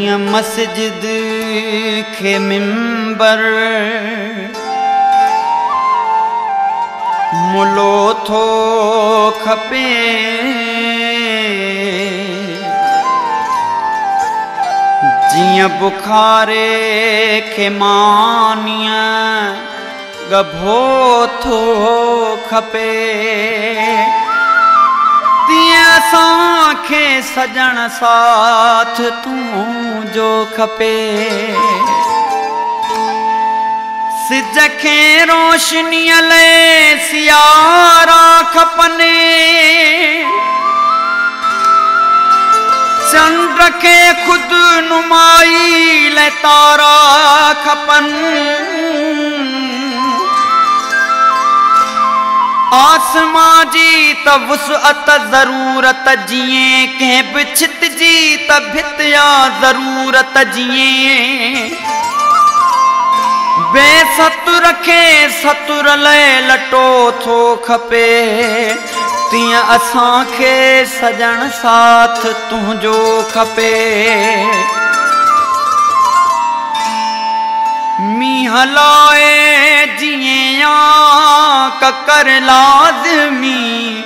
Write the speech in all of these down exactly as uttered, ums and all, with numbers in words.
जियां मस्जिद खे मिंबर मुलो थो खपे, जियां बुखारे खे मानिया गभो थो खपे, तीअं असांखे सजण साथ तूं जो खपे। सिज खे रोशनीअ लाइ सियारा खपनि, चंड खे खुद नुमाई लाइ तारा खपनि, आसमां जी त वुसअत ज़रूरत जिए कंहिं बि छित जी त भितिया ज़रूरत जिए, बेसतुर खे सतुर लाइ लटो थो खपे, तीअं असांखे सजण साथ तुंहिंजो खपे। मींहं लाइ जीअं ककर लाज़मी,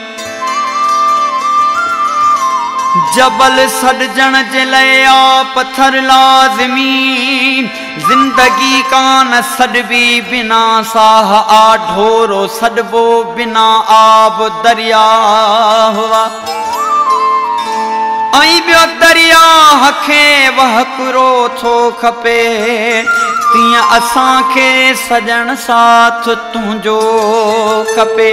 जबल सॾजण जे लाइ आ पत्थर लाज़मी, ज़िंदगी कान सॾबी बिना साह आ ढोरो सॾबो बिना आब दरिया हुआ, ऐं ॿियो दरिया खे वहकिरो थो खपे, तीअं असांखे सजण साथ तुंहिंजो खपे।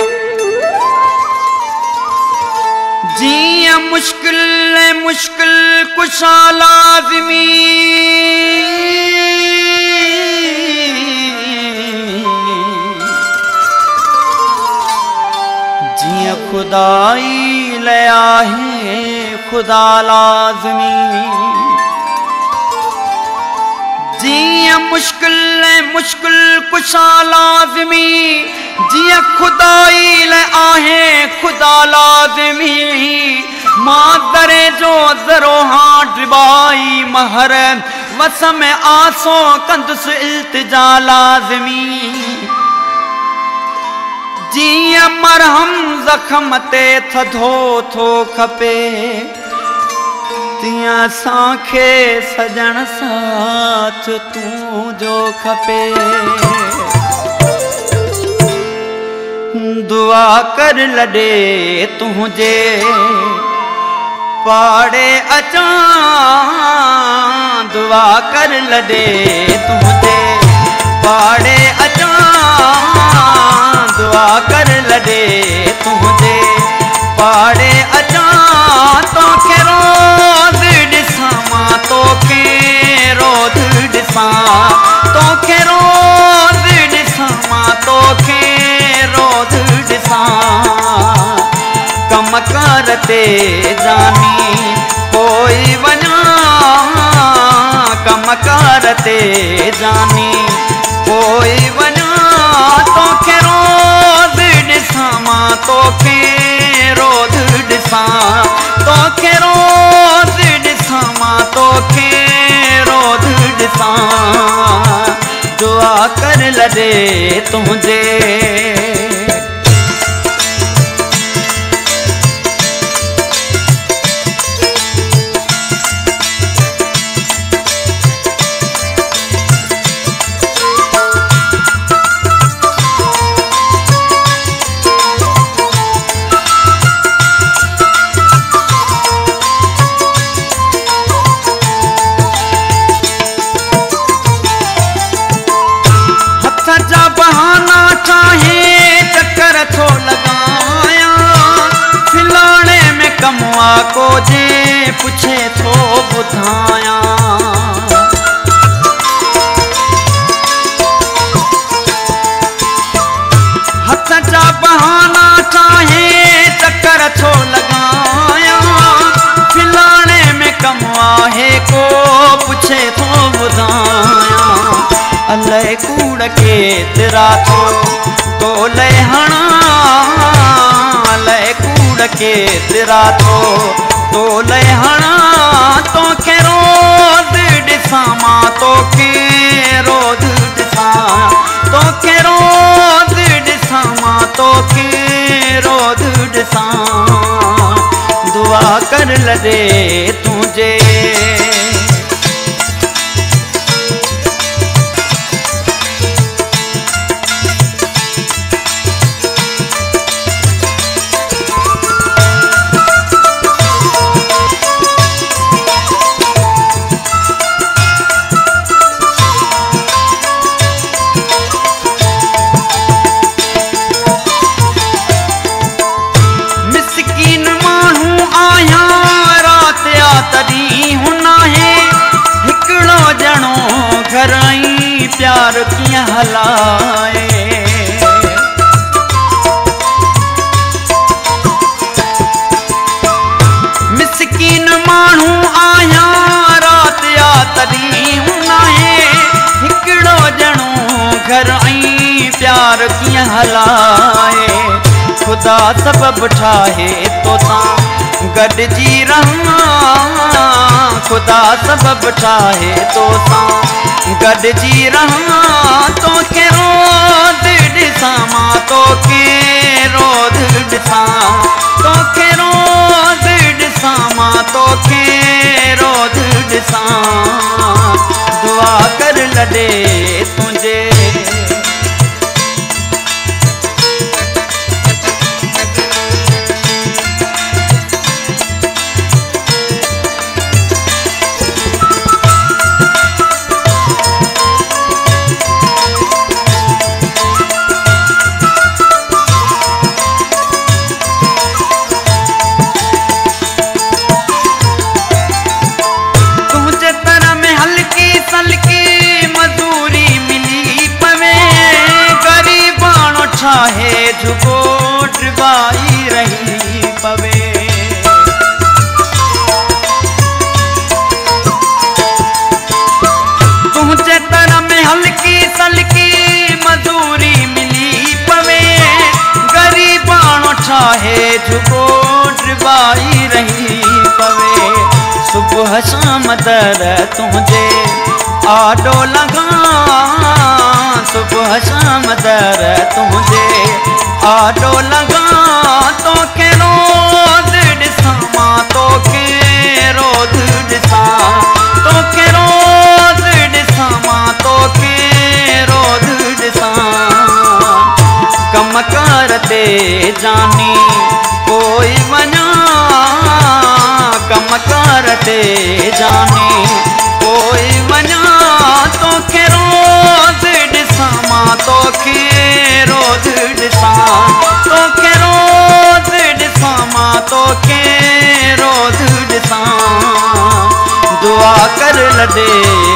जियां मुश्किल मुश्किल कुशा लाज़मी, जियां खुदाई लाइ आहे खुदा लाज़मी, जियां मुश्किल मुश्किल कुशा लाज़मी, जियां खुदाई लाइ आहे खुदा लाज़मी, मां दरे जो ज़रो हां डिबाई महर, वस में आसो कंदुसि इल्तिजा लाज़मी, जियां मरहम ज़ख़्म ते थधो थो खपे, तीअं असांखे सजण साथ तुंहिंजो खपे। दुआ कर लॾे तुंहिंजे पाड़े अचां, दुआ कर लॾे तुंहिंजे पाड़े अचां, दुआ कर लॾे तुंहिंजे पाड़े अचां, तोखे रोज़ ॾिसां मां तोखे रोज़ ॾिसां, तोखे रोज़ ॾिसां मां तोखे रोज़ ॾिसां, कम कार ते जानी पोइ वञा, कम कार ते जानी पोइ वञा, तोखे रोज़ ॾिसां मां तोखे रोज़ ॾिसां, तोखे रोज़ ॾिसां मां तोखे रोज़ ॾिसां, दुआ कर लॾे तुंहिंजे को जे पुछे थो ॿुधायां, हथ जा बहाना चाहे चक्कर थो लॻायां, खिलाणे में कम आहे को पुछे थो ॿुधायां, अलाए कूड़ केतिरा थो तोले हणा, अलाए कूड़ केतिरा थो तोले हणा, तोखे रोज़ ॾिसां मां तोखे रोज़ ॾिसां तोखे रोज़ ॾिसां मां तोखे रोज़ ॾिसां दुआ कर लॾे तुंहिंजे प्यार कीअं हलाए मिसकीन माण्हू आहियां राति या तॾहिं हुनाहे हिकिड़ो ॼणो घर ऐं प्यार कीअं हलाए ख़ुदा सबबु ठाहे तोसां गॾिजी रहां ख़ुदा सबबु ठाहे तोसां गॾिजी रहां तोखे रोज़ ॾिसां मां तोखे रोज़ ॾिसां तोखे रोज़ ॾिसां मां तोखे रोज़ ॾिसां दुआ कर लॾे तुंहिंजे चाहे झुको ड्रबाई रही पवे तुझे तरह में हल्की सल्की मजूरी मिली पवे गरीबानो चाहे झुको ड्रबाई रही पवे सुबह शाम दर तुझे आडो लगा सुबह शाम दर तुझे आडो लगा तोखे रोज़ ॾिसां मां तोखे रोज़ ॾिसां तोखे रोज़ ॾिसां मां तोखे रोज़ ॾिसां कम कार ते जानी कोई वञा कम कार ते जानी कोई वञा तोखे रोज़ ॾिसां मां तोखे रोज़ ॾिसां तोखे रोज़ ॾिसां मां तोखे रोज़ ॾिसां दुआ कर लॾे